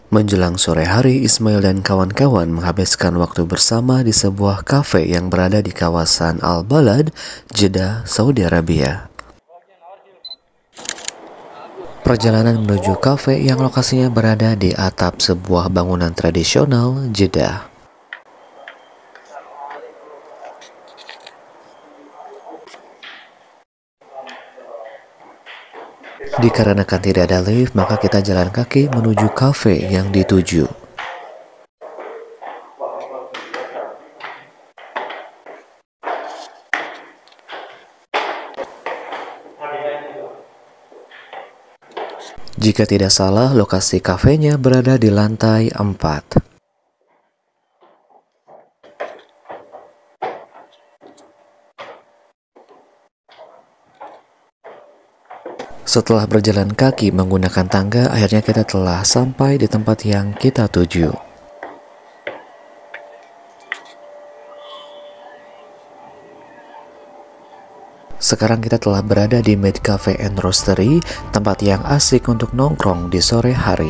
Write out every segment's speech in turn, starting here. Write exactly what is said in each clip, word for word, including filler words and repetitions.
Menjelang sore hari, Ismail dan kawan-kawan menghabiskan waktu bersama di sebuah kafe yang berada di kawasan Al-Balad, Jeddah, Saudi Arabia. Perjalanan menuju kafe yang lokasinya berada di atap sebuah bangunan tradisional Jeddah. Dikarenakan tidak ada lift, maka kita jalan kaki menuju kafe yang dituju. Jika tidak salah, lokasi kafenya berada di lantai empat. Setelah berjalan kaki menggunakan tangga, akhirnya kita telah sampai di tempat yang kita tuju. Sekarang kita telah berada di Made Cafe and Roastery, tempat yang asik untuk nongkrong di sore hari.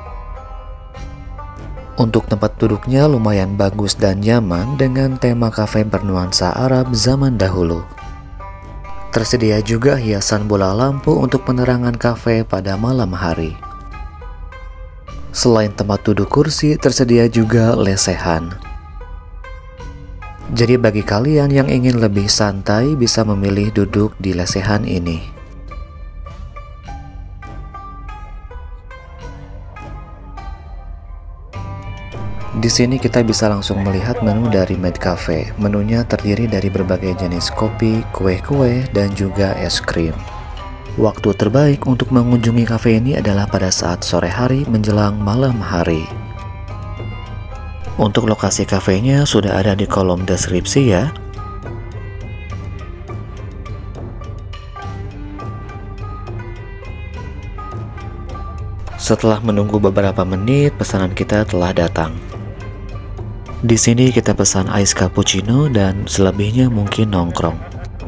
Untuk tempat duduknya lumayan bagus dan nyaman dengan tema kafe bernuansa Arab zaman dahulu. Tersedia juga hiasan bola lampu untuk penerangan kafe pada malam hari. Selain tempat duduk kursi, tersedia juga lesehan. Jadi bagi kalian yang ingin lebih santai bisa memilih duduk di lesehan ini. Di sini kita bisa langsung melihat menu dari Made Cafe. Menunya terdiri dari berbagai jenis kopi, kue-kue, dan juga es krim. Waktu terbaik untuk mengunjungi kafe ini adalah pada saat sore hari menjelang malam hari. Untuk lokasi kafenya sudah ada di kolom deskripsi ya. Setelah menunggu beberapa menit, pesanan kita telah datang. Di sini kita pesan ice cappuccino dan selebihnya mungkin nongkrong.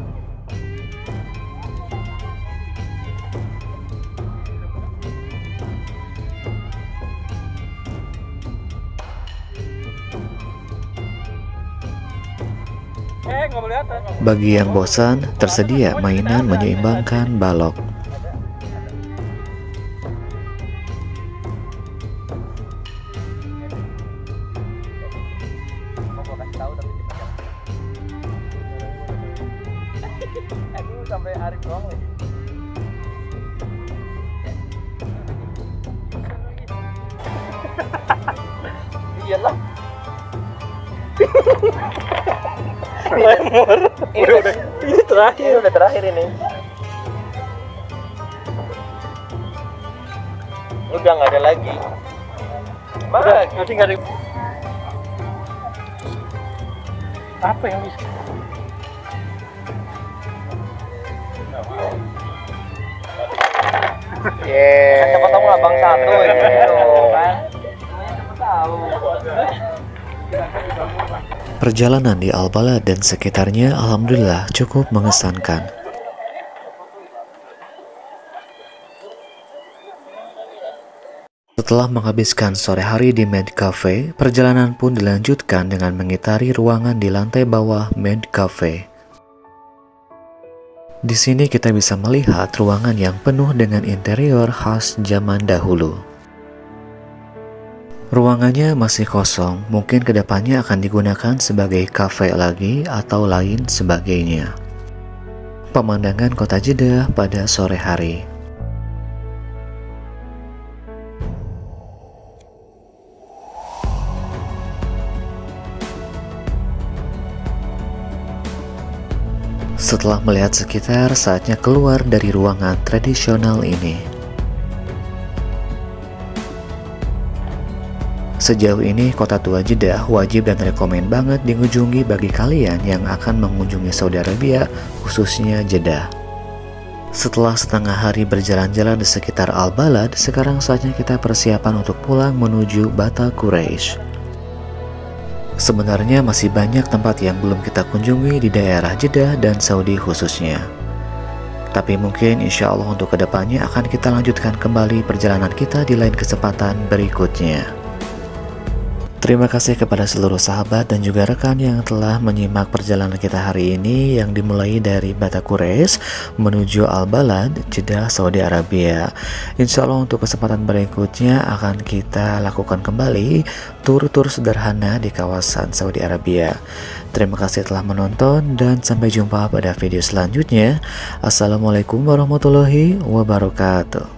Bagi yang bosan, tersedia mainan menyeimbangkan balok. Sampai hari doang nih. Iyalah. Lemur. Ini udah ini terakhir, udah terakhir ini. Udah nggak ada lagi. Udah, nanti nggak ada. Apa yang bisa? Yeah. Kan siapa tahu abang satu ya kan. Perjalanan di Al-Balad dan sekitarnya alhamdulillah cukup mengesankan. Setelah menghabiskan sore hari di Made Cafe, perjalanan pun dilanjutkan dengan mengitari ruangan di lantai bawah Made Cafe. Di sini kita bisa melihat ruangan yang penuh dengan interior khas zaman dahulu. Ruangannya masih kosong, mungkin kedepannya akan digunakan sebagai kafe lagi atau lain sebagainya. Pemandangan kota Jeddah pada sore hari. Setelah melihat sekitar, saatnya keluar dari ruangan tradisional ini. Sejauh ini, kota tua Jeddah wajib dan rekomen banget dikunjungi bagi kalian yang akan mengunjungi Saudi Arabia, khususnya Jeddah. Setelah setengah hari berjalan-jalan di sekitar Al-Balad, sekarang saatnya kita persiapan untuk pulang menuju Bata Quraisy. Sebenarnya masih banyak tempat yang belum kita kunjungi di daerah Jeddah dan Saudi khususnya. Tapi mungkin insya Allah untuk kedepannya akan kita lanjutkan kembali perjalanan kita di lain kesempatan berikutnya. Terima kasih kepada seluruh sahabat dan juga rekan yang telah menyimak perjalanan kita hari ini yang dimulai dari Bata Quraisy menuju Al-Balad, Jeddah, Saudi Arabia. Insya Allah untuk kesempatan berikutnya akan kita lakukan kembali tur-tur sederhana di kawasan Saudi Arabia. Terima kasih telah menonton dan sampai jumpa pada video selanjutnya. Assalamualaikum warahmatullahi wabarakatuh.